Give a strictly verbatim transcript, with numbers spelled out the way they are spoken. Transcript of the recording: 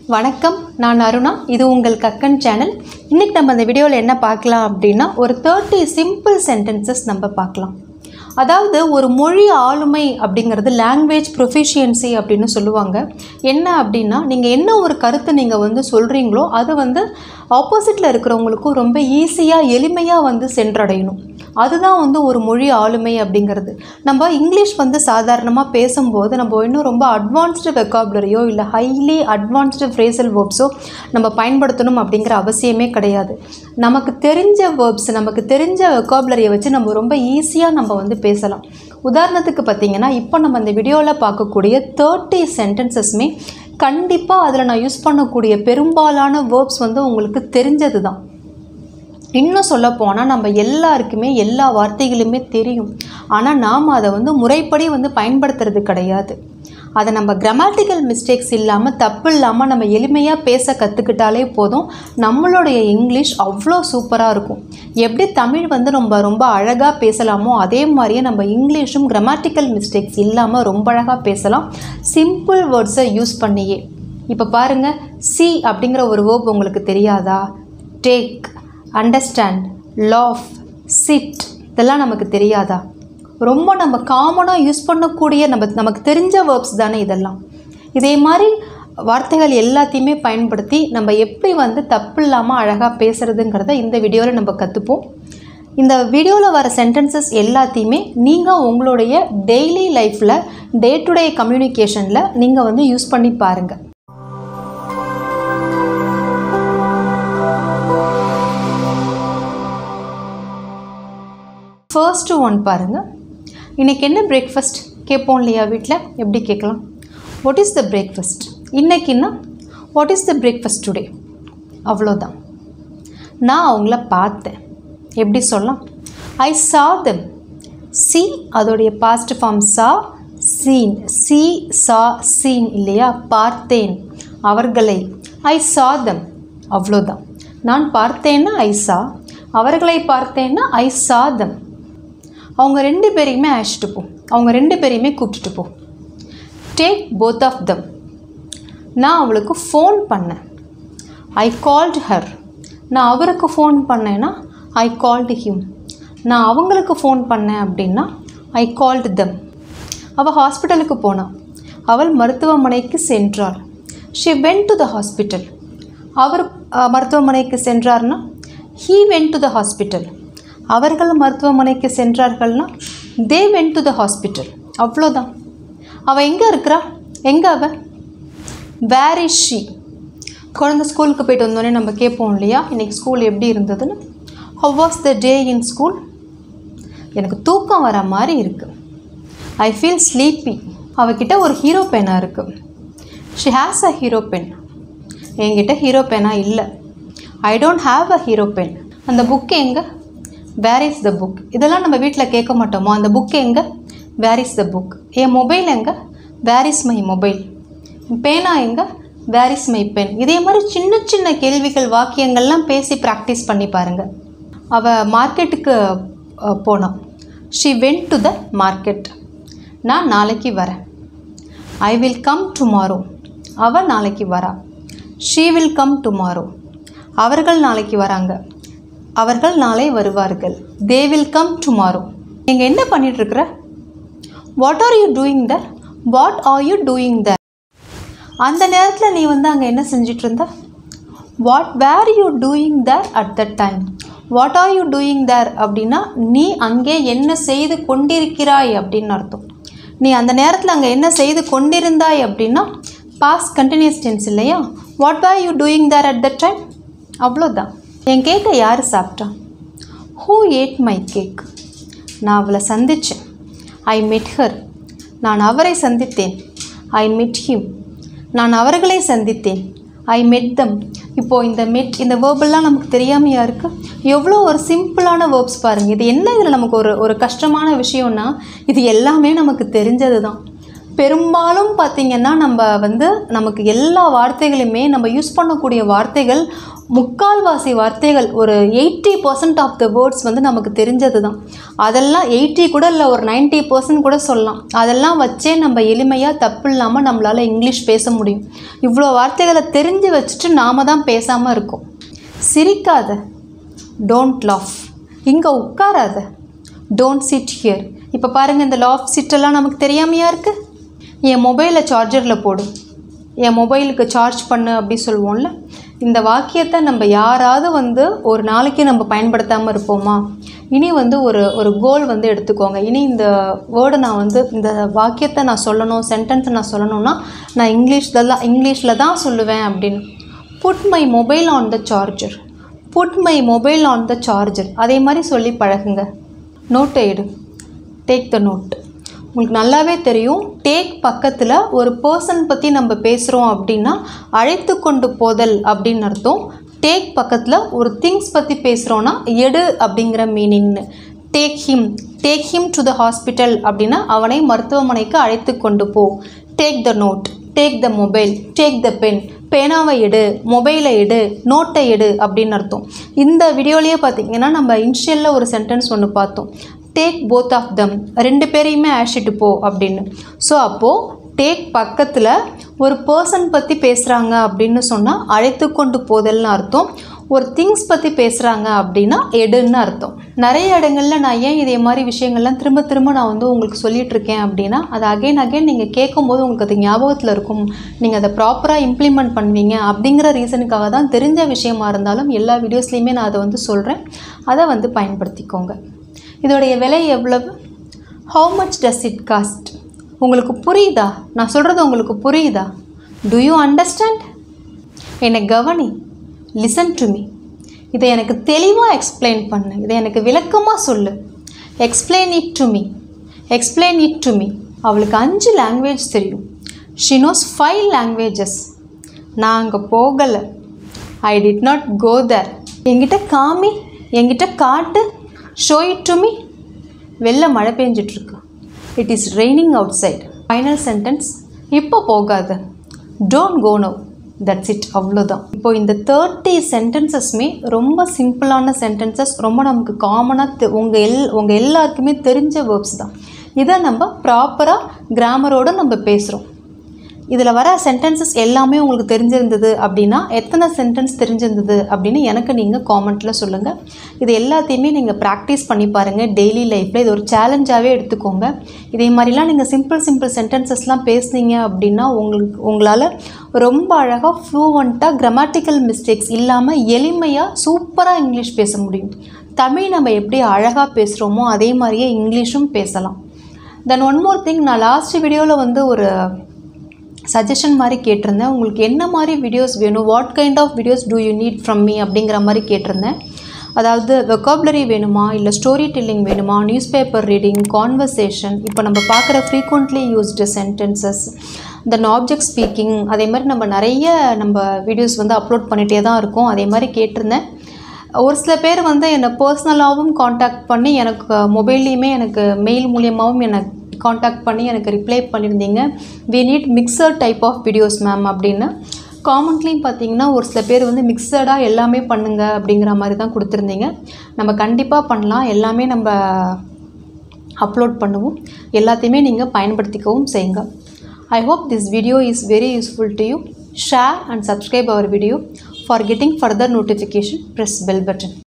வணக்கம், நான் அருணா. இது உங்கள் கக்கன் சேனல். இன்றைக்கி நம்ம இந்த வீடியோவில் என்ன பார்க்கலாம் அப்படின்னா, ஒரு தேர்ட்டி சிம்பிள் சென்டென்சஸ் நம்ம பார்க்கலாம். அதாவது ஒரு மொழி ஆளுமை அப்படிங்கிறது லாங்குவேஜ் ப்ரொஃபிஷியன்சி அப்படின்னு சொல்லுவாங்க. என்ன அப்படின்னா, நீங்கள் என்ன ஒரு கருத்தை நீங்கள் வந்து சொல்கிறீங்களோ அது வந்து ஆப்போசிட்டில் இருக்கிறவங்களுக்கும் ரொம்ப ஈஸியாக எளிமையாக வந்து சென்றடையணும். அதுதான் வந்து ஒரு மொழி ஆளுமை அப்படிங்கிறது. நம்ம இங்கிலீஷ் வந்து சாதாரணமாக பேசும்போது நம்ம இன்னும் ரொம்ப அட்வான்ஸ்டு வெக்காபுலரியோ இல்லை ஹைலி அட்வான்ஸ்டு ஃப்ரேசல் வேர்ப்ஸோ நம்ம பயன்படுத்தணும் அப்படிங்கிற அவசியமே கிடையாது. நமக்கு தெரிஞ்ச வேர்ப்ஸ், நமக்கு தெரிஞ்ச வெக்காபுலரியை வச்சு நம்ம ரொம்ப ஈஸியாக நம்ம வந்து பேசலாம். உதாரணத்துக்கு பார்த்திங்கன்னா, இப்போ நம்ம இந்த வீடியோவில் பார்க்கக்கூடிய தேர்ட்டி சென்டென்சஸ்மே கண்டிப்பாக அதில் நான் யூஸ் பண்ணக்கூடிய பெரும்பாலான வேர்ப்ஸ் வந்து உங்களுக்கு தெரிஞ்சது தான். இன்னும் சொல்லப்போனால் நம்ம எல்லாருக்குமே எல்லா வார்த்தைகளுமே தெரியும். ஆனால் நாம் அதை வந்து முறைப்படி வந்து பயன்படுத்துறது கிடையாது. அதை நம்ம கிராமட்டிக்கல் மிஸ்டேக்ஸ் இல்லாமல், தப்பு இல்லாமல் நம்ம எளிமையாக பேச கற்றுக்கிட்டாலே போதும். நம்மளுடைய இங்கிலீஷ் அவ்வளோ சூப்பராக இருக்கும். எப்படி தமிழ் வந்து ரொம்ப ரொம்ப அழகாக பேசலாமோ அதே மாதிரியே நம்ம இங்கிலீஷும் கிராமட்டிக்கல் மிஸ்டேக்ஸ் இல்லாமல் ரொம்ப அழகாக பேசலாம், சிம்பிள் வேர்ட்ஸை யூஸ் பண்ணியே. இப்போ பாருங்கள், சி அப்படிங்கிற ஒரு வேர்ப் உங்களுக்கு தெரியாதா? டேக், அண்டர்ஸ்டாண்ட், லாஃப், சிட், இதெல்லாம் நமக்கு தெரியாதா? ரொம்ப நம்ம காமனாக யூஸ் பண்ணக்கூடிய நம்ம நமக்கு தெரிஞ்ச வேர்ப்ஸ் தானே இதெல்லாம். இதே மாதிரி வார்த்தைகள் எல்லாத்தையுமே பயன்படுத்தி நம்ம எப்படி வந்து தப்பு இல்லாமல் அழகாக பேசுகிறதுங்கிறத இந்த வீடியோவில் நம்ம கற்றுப்போம். இந்த வீடியோவில் வர சென்டென்சஸ் எல்லாத்தையுமே நீங்கள் உங்களுடைய டெய்லி லைஃப்பில், டே டு டே கம்யூனிகேஷனில் நீங்கள் வந்து யூஸ் பண்ணி பாருங்கள். ஃபர்ஸ்ட்டு ஒன் பாருங்கள். இன்றைக்கி என்ன பிரேக்ஃபாஸ்ட் கேட்போம் இல்லையா வீட்டில்? எப்படி கேட்கலாம்? What is the breakfast? இன்றைக்கின்னா what is the breakfast today? அவ்வளோதான். நான் அவங்கள பார்த்தேன். எப்படி சொல்லலாம்? I saw them. சி அதோடைய past form saw, seen, see saw seen இல்லையா? பார்த்தேன் அவர்களை. ஐ சா தெம், அவ்வளோதான். நான் பார்த்தேன்னா ஐ சா, அவர்களை பார்த்தேன்னா ஐ சா தெம். அவங்க ரெண்டு பேரையுமே அழைச்சிட்டு போ, அவங்க ரெண்டு பேரையுமே கூப்பிட்டுட்டு போ. Take both of them. நான் அவளுக்கு ஃபோன் பண்ணேன். I called her. நான் அவருக்கு ஃபோன் பண்ணேன்னா ஐ கால்டு ஹிம். நான் அவங்களுக்கு ஃபோன் பண்ணேன் அப்படின்னா ஐ கால்டு தம். அவள் ஹாஸ்பிட்டலுக்கு போனாள். அவள் மருத்துவமனைக்கு சென்றாள். She went to the hospital. அவர் மருத்துவமனைக்கு சென்றார்னா he went to the hospital. அவர்கள் மருத்துவமனைக்கு சென்றார்கள்னா they went to the hospital. அவ்வளோதான். அவள் எங்கே இருக்கிறா? எங்கே அவள்? Where is she? குழந்தை ஸ்கூலுக்கு போய்ட்டு வந்தோடனே நம்ம கேட்போம் இல்லையா, இன்றைக்கி ஸ்கூல் எப்படி இருந்ததுன்னு? How was the day in school? எனக்கு தூக்கம் வர மாதிரி இருக்குது. I feel sleepy. அவகிட்ட ஒரு ஹீரோ பெனாக இருக்குது. She has a Hero pen. என்கிட்ட ஹீரோ பெனாக இல்லை. I don't have a Hero pen. அந்த புக்கு எங்கே? Where is the book? இதெல்லாம் நம்ம வீட்டில் கேட்க மாட்டோமோ? அந்த புக் எங்கே? Where is the book? என் மொபைல் எங்கே? Where is my mobile? பேனா எங்கே? Where is my pen? இதே மாதிரி சின்ன சின்ன கேள்விகள், வாக்கியங்கள்லாம் பேசி ப்ராக்டிஸ் பண்ணி பாருங்கள். அவள் மார்க்கெட்டுக்கு போனான். She went to the market. நான் நாளைக்கு வரேன். I will come tomorrow. அவள் நாளைக்கு வரா. She will come tomorrow. அவர்கள் நாளைக்கு வராங்க. அவர்கள் நாளை வருவார்கள். They will come tomorrow. நீங்கள் என்ன பண்ணிகிட்ருக்குற? What are you doing there? What are you doing there? அந்த நேரத்தில் நீ வந்து அங்கே என்ன செஞ்சிட்ருந்த? What were you doing there at the time? What are you doing there அப்படின்னா நீ அங்கே என்ன செய்து கொண்டிருக்கிறாய் அப்படின்னு அர்த்தம். நீ அந்த நேரத்தில் அங்கே என்ன செய்து கொண்டிருந்தாய் அப்படின்னா பாஸ்ட் கண்டினியூஸ் டென்ஸ் இல்லையா? What were you doing there at the time? அவ்வளோதான். என் கேக்கை யார் சாப்பிட்டா? Who ate my cake? நான் அவளை சந்தித்தேன். ஐ மெட் ஹர். நான் அவரை சந்தித்தேன். ஐ மெட் ஹிம். நான் அவர்களை சந்தித்தேன். ஐ மெட் தம். இப்போது இந்த மெட், இந்த வேர்பெல்லாம் நமக்கு தெரியாமையா இருக்குது? எவ்வளோ ஒரு சிம்பிளான வேர்ப்ஸ் பாருங்கள். இது என்ன இதில் நமக்கு ஒரு ஒரு கஷ்டமான விஷயம்னா, இது எல்லாமே நமக்கு தெரிஞ்சது தான். பெரும்பாலும் பார்த்திங்கன்னா நம்ம வந்து நமக்கு எல்லா வார்த்தைகளுமே நம்ம யூஸ் பண்ணக்கூடிய வார்த்தைகள் முக்கால்வாசி வார்த்தைகள் ஒரு eighty percent of the words வந்து நமக்கு தெரிஞ்சது தான். அதெல்லாம் எயிட்டி கூட இல்லை, ஒரு நைன்ட்டி பர்சன்ட் கூட சொல்லலாம். அதெல்லாம் வச்சே நம்ம எளிமையாக தப்பு இல்லாமல் நம்மளால் இங்கிலீஷ் பேச முடியும். இவ்வளோ வார்த்தைகளை தெரிஞ்சு வச்சுட்டு நாம் தான் பேசாமல் இருக்கோம். சிரிக்காத, டோன்ட் லாஃப். இங்கே உட்காராத, டோன்ட் சிட் ஹியர். இப்போ பாருங்கள், இந்த லாஃப் சிட்டெல்லாம் நமக்கு தெரியாமையா இருக்குது? என் மொபைலை சார்ஜரில் போடு, என் மொபைலுக்கு சார்ஜ் பண்ணு அப்படி சொல்லுவோம்ல. இந்த வாக்கியத்தை நம்ம யாராவது வந்து ஒரு நாளைக்கு நம்ம பயன்படுத்தாமல் இருப்போமா? இனி வந்து ஒரு ஒரு கோல் வந்து எடுத்துக்கோங்க. இனி இந்த வேர்டை நான் வந்து இந்த வாக்கியத்தை நான் சொல்லணும், சென்டென்ஸை நான் சொல்லணும்னா நான் இங்கிலீஷில் தான் இங்கிலீஷில் தான் சொல்லுவேன் அப்படின்னு. Put my mobile on the charger, put my mobile on the charger. அதே மாதிரி சொல்லி பழகுங்க. நோட்டை எடு, டேக் த நோட். உங்களுக்கு நல்லாவே தெரியும், டேக் பக்கத்தில் ஒரு பர்சன் பற்றி நம்ம பேசுகிறோம் அப்படின்னா அழைத்து கொண்டு போதல் அப்படின்னு அர்த்தம். டேக் பக்கத்தில் ஒரு திங்ஸ் பற்றி பேசுகிறோன்னா எடு அப்படிங்கிற மீனிங்னு. Take him, take him to the hospital அப்படின்னா அவனை மருத்துவமனைக்கு அழைத்து கொண்டு போ. Take the note, take the mobile, take the pen. பேனாவை எடு, மொபைலை எடு, நோட்டை எடு அப்படின்னு அர்த்தம். இந்த வீடியோலேயே பார்த்தீங்கன்னா நம்ம இனிஷியலில் ஒரு சென்டென்ஸ் ஒன்று பார்த்தோம், டேக் போத் ஆஃப் தம், ரெண்டு பேரையுமே அழைச்சிட்டு போ அப்படின்னு. ஸோ அப்போது டேக் பக்கத்தில் ஒரு பர்சன் பற்றி பேசுகிறாங்க அப்படின்னு சொன்னால் அழைத்து கொண்டு போதல்னு அர்த்தம். ஒரு திங்ஸ் பற்றி பேசுகிறாங்க அப்படின்னா எடுன்னு அர்த்தம். நிறைய இடங்களில் நான் ஏன் இதே மாதிரி விஷயங்கள்லாம் திரும்ப திரும்ப நான் வந்து உங்களுக்கு சொல்லிகிட்ருக்கேன் அப்படின்னா அது அகைன் அகைன் நீங்கள் கேட்கும்போது உங்களுக்கு அது ஞாபகத்தில் இருக்கும், நீங்கள் அதை ப்ராப்பராக இம்ப்ளிமெண்ட் பண்ணுவீங்க அப்படிங்கிற ரீசனுக்காக தான். தெரிஞ்ச விஷயமா இருந்தாலும் எல்லா வீடியோஸ்லேயுமே நான் அதை வந்து சொல்கிறேன், அதை வந்து பயன்படுத்திக்கோங்க. இதோடைய விலை எவ்வளவு? How much does it cost? உங்களுக்கு புரியுதா? நான் சொல்கிறது உங்களுக்கு புரியுதா? Do you understand? என்னை கவனி, லிசன் டு மீ. இதை எனக்கு தெளிவாக எக்ஸ்பிளைன் பண்ணு, இதை எனக்கு விளக்கமாக சொல்லு. Explain it to me, explain it to me. அவளுக்கு அஞ்சு லாங்குவேஜ் தெரியும். She knows five languages. நான் அங்கே போகலை, ஐ டிட் நாட் கோ தேர். என்கிட்ட காமி, என்கிட்ட காட்டு. Show it to me. வெளில மழை பெஞ்சிட்ருக்கு. It is raining outside. Final sentence, இப்போ போகாத, don't go now. That's it, அவ்வளோதான். இப்போ இந்த தேர்ட்டி சென்டென்சஸ்மே ரொம்ப சிம்பிளான சென்டென்சஸ், ரொம்ப நமக்கு காமனாக உங்கள் எல் உங்கள் எல்லாருக்குமே தெரிஞ்ச வேர்ப்ஸ் தான். இதை நம்ம ப்ராப்பராக கிராமரோடு நம்ம பேசுகிறோம். இதில் வர சென்டென்சஸ் எல்லாமே உங்களுக்கு தெரிஞ்சிருந்தது அப்படின்னா எத்தனை சென்டென்ஸ் தெரிஞ்சிருந்தது அப்படின்னு எனக்கு நீங்கள் காமெண்ட்டில் சொல்லுங்கள். இது எல்லாத்தையுமே நீங்கள் ப்ராக்டிஸ் பண்ணி பாருங்கள் டெய்லி லைஃப்பில். இது ஒரு சேலஞ்சாகவே எடுத்துக்கோங்க. இதே மாதிரிலாம் நீங்கள் சிம்பிள் சிம்பிள் சென்டென்சஸ்லாம் பேசுனீங்க அப்படின்னா உங்களுக்கு உங்களால் ரொம்ப அழகாக ஃப்ளூவண்ட்டாக கிராமட்டிக்கல் மிஸ்டேக்ஸ் இல்லாமல் எளிமையாக சூப்பராக இங்கிலீஷ் பேச முடியும். தமிழ் நம்ம எப்படி அழகாக பேசுகிறோமோ அதே மாதிரியே இங்கிலீஷும் பேசலாம். தென் ஒன் மோர் திங், நான் லாஸ்ட் வீடியோவில் வந்து ஒரு சஜஷன் மாதிரி கேட்டிருந்தேன். உங்களுக்கு என்ன மாதிரி வீடியோஸ் வேணும், what kind of videos do you need from me அப்படிங்கிற மாதிரி கேட்டிருந்தேன். அதாவது வெக்காபுலரி வேணுமா, இல்லை ஸ்டோரி டெல்லிங் வேணுமா, நியூஸ் பேப்பர் ரீடிங், கான்வர்சேஷன், இப்போ நம்ம பார்க்குற frequently used sentences, then object speaking, அதே மாதிரி நம்ம நிறைய நம்ம வீடியோஸ் வந்து அப்லோட் பண்ணிகிட்டே தான் இருக்கோம். அதே மாதிரி கேட்டிருந்தேன். ஒரு சில பேர் வந்து என்னை பர்சனலாகவும் காண்டாக்ட் பண்ணி எனக்கு மொபைல்லையுமே எனக்கு மெயில் மூலியமாகவும் எனக்கு காண்டாக்ட் பண்ணி எனக்கு ரிப்ளை பண்ணியிருந்தீங்க, we need mixed type of videos ma'am அப்படின்னு. காமெண்ட்லேயும் பார்த்தீங்கன்னா ஒரு சில பேர் வந்து மிக்சடாக எல்லாமே பண்ணுங்கள் அப்படிங்கிற மாதிரி தான் கொடுத்துருந்தீங்க. நம்ம கண்டிப்பாக பண்ணலாம், எல்லாமே நம்ம அப்லோட் பண்ணுவோம். எல்லாத்தையுமே நீங்கள் பயன்படுத்திக்கவும் செய்யுங்க. I hope this video is very useful to you. Share and subscribe our video. For getting further notification, press bell button.